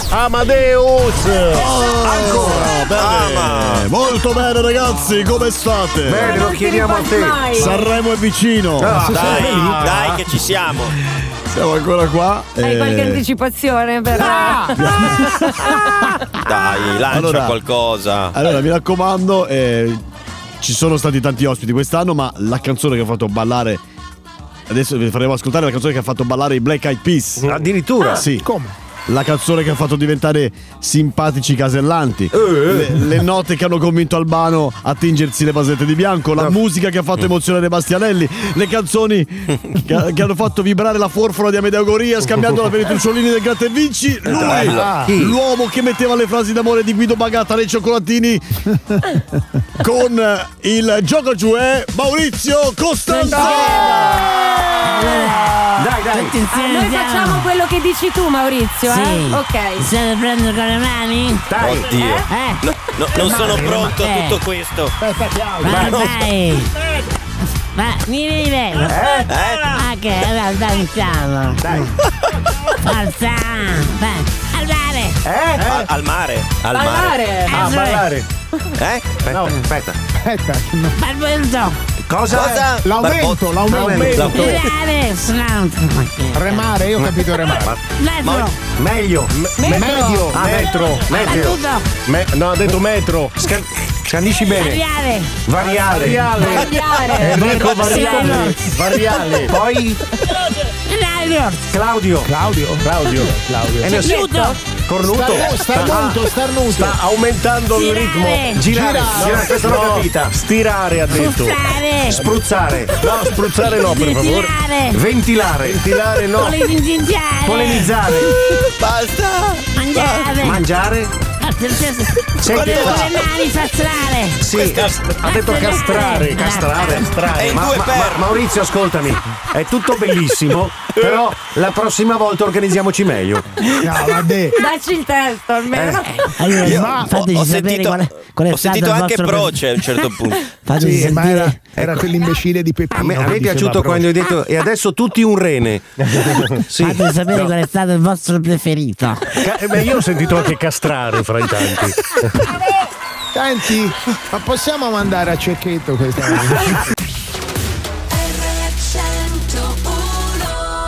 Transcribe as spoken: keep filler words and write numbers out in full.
Amadeus. Oh, ancora bene. Ama. Molto bene ragazzi, come state? Bene, lo chiediamo a te. Sanremo è vicino. No, dai, dai che ci siamo. Siamo ancora qua. Hai eh... qualche anticipazione per ah! Dai, lancia allora, qualcosa. Allora, mi raccomando, eh, ci sono stati tanti ospiti quest'anno, ma la canzone che ha fatto ballare, adesso vi faremo ascoltare la canzone che ha fatto ballare i Black Eyed Peas. Addirittura? Sì. Come? La canzone che ha fatto diventare simpatici i casellanti, eh. le, le note che hanno convinto Albano a tingersi le basette di bianco, la no. musica che ha fatto emozionare Bastianelli, le canzoni che, che hanno fatto vibrare la forfora di Amedeo Goria scambiandola per i trucciolini del Gratta e Vinci. Lui, ah. l'uomo che metteva le frasi d'amore di Guido Bagatta nei cioccolatini con il gioco giù è Maurizio Costanzo. Dai, dai. Ah, noi facciamo quello che dici tu, Maurizio, sì. eh? Ok. Stai prendendo con le mani? Dai. Oddio. Eh? No, no, non sono pronto a eh. tutto questo. Vai, vai. Ma mi vive. Eh? Ah, che allora danziamo. Dai. Forza. Vai. Al mare. Eh? Al, al mare. Al Ballare. Ah, Eh, ballare. mare. Eh? No, aspetta. Aspetta, Balbento. Cosa? Cosa? l'aumento, l'aumento. Mare. Remare, io ho capito remare. Metro. Meglio. Metro. Medio. Ah, metro. Metro. Battuto. Me- no, ha detto metro. Scan- scandisci bene. Variare. Variale. Variale. Tagliare. Enrico Variale. Variale. Poi Radio. Claudio. Claudio. Claudio. Claudio. E ne ho Aiuto. Cornuto. Starnuto, starnuto. Sta aumentando il Girare. ritmo. Girare. Girare. Girare, questa l'ho No. capita. Stirare ha detto. Spruzzare. Spruzzare. No, spruzzare no, per favore. Ventilare. Ventilare. Ventilare no. Polinizzare. Polenizzare. Basta. Mangiare. Mangiare. Con le mani castrare. Sì, cas- ha detto castrare, castrare, castrare. È in Ma, due ma- per. ma- Maurizio, ascoltami, è tutto bellissimo, però la prossima volta organizziamoci meglio. No, vabbè. Dacci il testo almeno. Allora, Io ma ho, fateci ho sapere sentito, qual è, qual è ho stato sentito il anche vostro Proce a un certo punto. Fateci Sì, ma sentire. era, era quell'imbecille di Peppino. A me, a che me è diceva piaciuto proprio. quando hai detto e adesso tutti un rene. Sì. Fateci sapere qual è stato il vostro preferito. Ca- eh, beh, io ho sentito anche castrare fra i tanti. Senti, ma possiamo mandare a Cecchetto questa